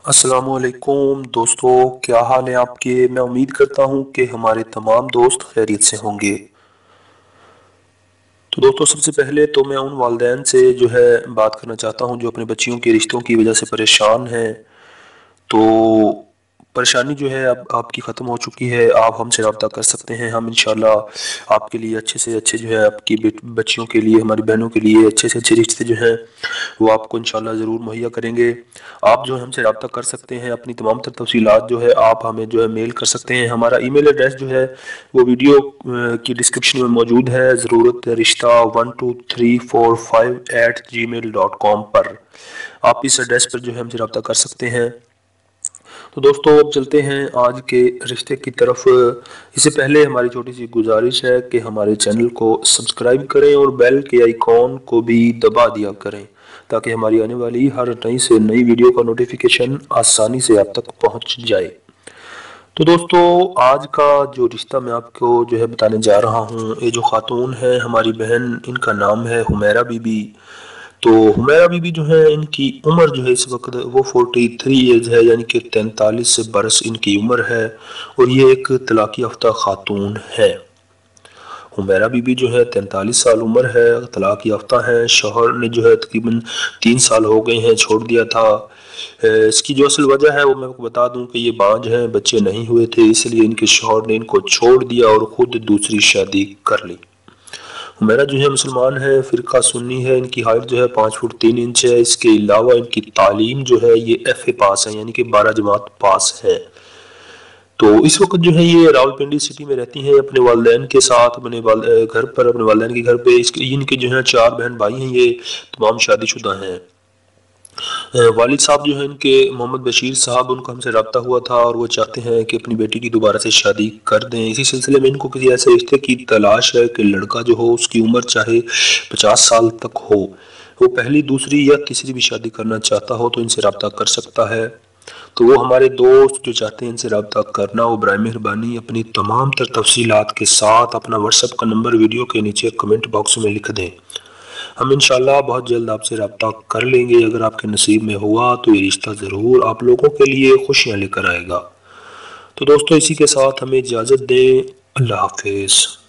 السلام علیکم دوستو، کیا حال ہے آپ کے؟ میں امید کرتا ہوں کہ ہمارے تمام دوست خیریت سے ہوں گے۔ تو دوستو، سب سے پہلے تو میں ان والدین سے جو ہے بات کرنا چاہتا ہوں جو اپنے بچیوں کے رشتوں کی وجہ سے پریشان ہیں۔ تو پریشانی جو ہے اب آپ کی ختم ہو چکی ہے، آپ ہم سے رابطہ کر سکتے ہیں۔ ہم انشاءاللہ آپ کے لیے اچھے سے اچھے جو ہے آپ کی بچیوں کے لیے، ہماری بہنوں کے لیے اچھے سے اچھے رشتے جو ہیں وہ آپ کو انشاءاللہ ضرور مہیا کریں گے۔ آپ جو ہے ہم سے رابطہ کر سکتے ہیں، اپنی تمام تر تفصیلات جو ہے آپ ہمیں جو ہے میل کر سکتے ہیں۔ ہمارا ای میل ایڈریس جو ہے وہ ویڈیو کی ڈسکرپشن میں موجود ہے، ضرورت رشتہ 12345@gmail.com پر۔ آپ اس ایڈریس پر جو ہے ہم سے رابطہ کر سکتے ہیں۔ تو دوستو، اب چلتے ہیں آج کے رشتے کی طرف۔ اس سے پہلے ہماری چھوٹی سی گزارش ہے کہ ہمارے چینل کو سبسکرائب کریں اور بیل کے آئیکن کو بھی دبا دیا کریں تاکہ ہماری آنے والی ہر نئی سے نئی ویڈیو کا نوٹیفیکیشن آسانی سے آپ تک پہنچ جائے۔ تو دوستو، آج کا جو رشتہ میں آپ کو جو ہے بتانے جا رہا ہوں، یہ جو خاتون ہے ہماری بہن، ان کا نام ہے حمیرہ بی بی۔ تو حمیرہ بی بی جو ہے، ان کی عمر جو ہے اس وقت وہ 43 ایئرز ہے، یعنی کہ 43 برس ان کی عمر ہے، اور یہ ایک طلاق یافتہ خاتون ہے۔ حمیرہ بی بی جو ہے 43 سال عمر ہے، طلاق یافتہ ہے۔ شوہر نے جو ہے تقریباً 3 سال ہو گئے ہیں چھوڑ دیا تھا۔ اس کی جو اصل وجہ ہے وہ میں آپ کو بتا دوں کہ یہ بانجھ ہیں، بچے نہیں ہوئے تھے، اس لیے ان کے شوہر نے ان کو چھوڑ دیا اور خود دوسری شادی کر لی۔ حمیرہ جو ہے مسلمان ہے، فرقہ سنی ہے، ان کی ہائٹ جو ہے 5 فٹ 3 انچ ہے۔ اس کے علاوہ ان کی تعلیم جو ہے یہ FA پاس ہے، یعنی کہ 12 جماعت پاس ہے۔ تو اس وقت جو ہے یہ راولپنڈی سٹی میں رہتی ہیں اپنے والدین کے ساتھ، اپنے گھر پر، اپنے والدین کے گھر پہ۔ ان کے جو ہے 4 بہن بھائی ہیں، یہ تمام شادی شدہ ہیں۔ والد صاحب جو ہیں ان کے محمد بشیر صاحب، ان کا ہم سے رابطہ ہوا تھا اور وہ چاہتے ہیں کہ اپنی بیٹی کی دوبارہ سے شادی کر دیں۔ اسی سلسلے میں ان کو کسی ایسے رشتے کی تلاش ہے کہ لڑکا جو ہو اس کی عمر چاہے 50 سال تک ہو، وہ پہلی، دوسری یا تیسری بھی شادی کرنا چاہتا ہو تو ان سے رابطہ کر سکتا ہے۔ تو وہ ہمارے دوست جو چاہتے ہیں ان سے رابطہ کرنا، وہ برائے مہربانی اپنی تمام تر تفصیلات کے ساتھ اپنا واٹس ایپ کا نمبر ویڈیو کے نیچے کمنٹ باکس میں لکھ دیں۔ ہم انشاءاللہ بہت جلد آپ سے رابطہ کر لیں گے۔ اگر آپ کے نصیب میں ہوا تو یہ رشتہ ضرور آپ لوگوں کے لیے خوشیاں لے کر آئے گا۔ تو دوستو، اسی کے ساتھ ہمیں اجازت دیں۔ اللہ حافظ۔